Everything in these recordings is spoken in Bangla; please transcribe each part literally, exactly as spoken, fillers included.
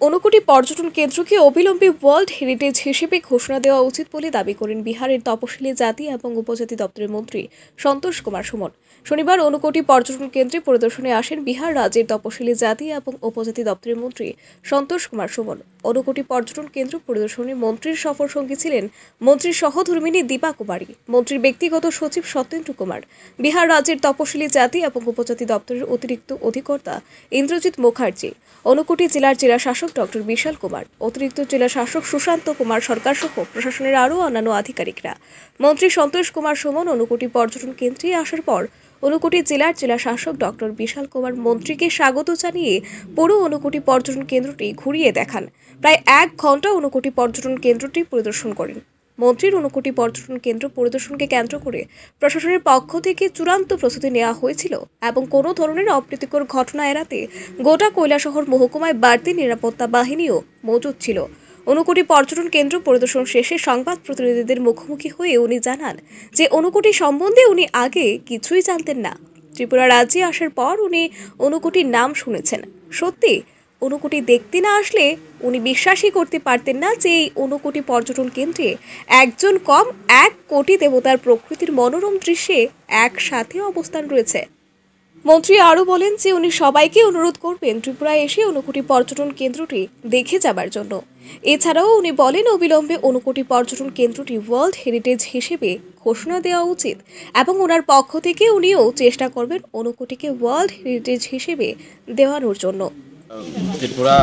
ঊনকোটি পর্যটন কেন্দ্রকে অবিলম্বে ওয়ার্ল্ড হেরিটেজ হিসেবে ঘোষণা দেওয়া উচিত বলে দাবি করেন বিহারের তপশিলি জাতি এবং উপজাতি দপ্তরের মন্ত্রী সন্তোষ কুমার সুমন। শনিবার ঊনকোটি পর্যটন কেন্দ্রে পরিদর্শনে আসেন বিহার রাজ্যের তপশিলি জাতি এবং উপজাতি দপ্তরের মন্ত্রী সন্তোষ কুমার সুমন। ঊনকোটি পর্যটন কেন্দ্র পরিদর্শনে মন্ত্রীর সফর সঙ্গী ছিলেন মন্ত্রীর সহধর্মিণী দীপা কুমারী, মন্ত্রীর ব্যক্তিগত সচিব সত্যেন্দ্র কুমার, বিহার রাজ্যের তপশিলি জাতি এবং উপজাতি দপ্তরের অতিরিক্ত অধিকর্তা ইন্দ্রজিৎ মুখার্জি, ঊনকোটি জেলার জেলা শাসক ডক্টর বিশাল কুমার, অতিরিক্ত জেলা শাসক সুশান্ত কুমার সরকার সহ প্রশাসনের আরও অন্যান্য আধিকারিকরা। মন্ত্রী সন্তোষ কুমার সুমন ঊনকোটি পর্যটন কেন্দ্রে আসার পর ঊনকোটি জেলার জেলা শাসক ডক্টর বিশাল কুমার মন্ত্রীকে স্বাগত জানিয়ে পুরো ঊনকোটি পর্যটন কেন্দ্রটি ঘুরিয়ে দেখান। প্রায় এক ঘন্টা ঊনকোটি পর্যটন কেন্দ্রটি পরিদর্শন করেন। মন্ত্রীর ঊনকোটি পর্যটন কেন্দ্র পরিদর্শনকে কেন্দ্র করে প্রশাসনের পক্ষ থেকে চূড়ান্ত প্রস্তুতি নেওয়া হয়েছিল এবং কোনো ধরনের অপ্রীতিকর ঘটনা এড়াতে গোটা কৈলাসহর মহকুমায় বাড়তি নিরাপত্তা বাহিনীও মজুদ ছিল। ঊনকোটি পর্যটন কেন্দ্র পরিদর্শন শেষে সংবাদ প্রতিনিধিদের মুখোমুখি হয়ে উনি জানান যে ঊনকোটি সম্বন্ধে উনি আগে কিছুই জানতেন না। ত্রিপুরা রাজ্যে আসার পর উনি ঊনকোটির নাম শুনেছেন। সত্যি ঊনকোটি দেখতে না আসলে উনি বিশ্বাসই করতে পারতেন না যে এই ঊনকোটি পর্যটন কেন্দ্রে একজন কম এক কোটি দেবতার প্রকৃতির মনোরম দৃশ্যে একসাথে অবস্থান রয়েছে। মন্ত্রী আরও বলেন যে উনি সবাইকে অনুরোধ করবেন ত্রিপুরায় এসে ঊনকোটি পর্যটন কেন্দ্রটি দেখে যাবার জন্য। এছাড়াও উনি বলেন অবিলম্বে ঊনকোটি পর্যটন কেন্দ্রটি ওয়ার্ল্ড হেরিটেজ হিসেবে ঘোষণা দেওয়া উচিত এবং ওনার পক্ষ থেকে উনিও চেষ্টা করবেন ঊনকোটিকে ওয়ার্ল্ড হেরিটেজ হিসেবে দেওয়ানোর জন্য। त्रिपुरा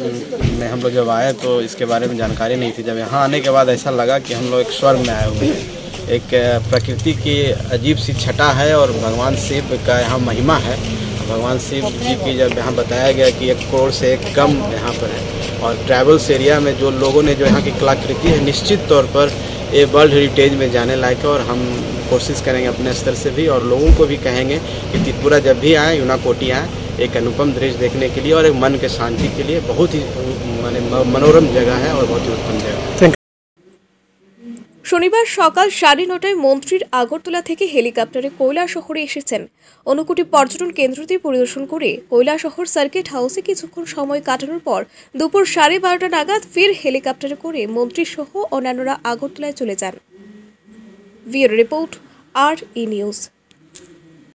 में हम लोग जब आए तो इसके बारे में जानकारी नहीं थी। जब यहाँ आने के बाद ऐसा लगा कि हम लोग एक स्वर्ग में आए हुए हैं। एक प्रकृति की अजीब सी छटा है और भगवान शिव का यहाँ महिमा है। भगवान शिव जी की जब यहाँ बताया गया कि एक करोड़ से एक कम यहाँ पर है और ट्रैवल्स एरिया में जो लोगों ने जो यहाँ की कलाकृति है निश्चित तौर पर ये वर्ल्ड हेरिटेज में जाने लायक है। और हम कोशिश करेंगे अपने स्तर से भी और लोगों को भी कहेंगे कि त्रिपुरा जब भी आए ऊनाकोटी आए एक अनुपम दृश्य देखने के लिए और एक मन के शांति के लिए बहुत ही माने मनोरम जगह है और बहुत ही उत्तम जगह है। শনিবার সকাল সাড়ে নটায় মন্ত্রীর আগরতলা থেকে হেলিকপ্টারে কৈলাসহরে এসেছেন। ঊনকোটি পর্যটন কেন্দ্রটি পরিদর্শন করে কৈলাসহর সার্কিট হাউসে কিছুক্ষণ সময় কাটানোর পর দুপুর সাড়ে বারোটা নাগাদ ফের হেলিকপ্টারে করে মন্ত্রী সহ অন্যান্যরা আগরতলায় চলে যান। Video report R E news.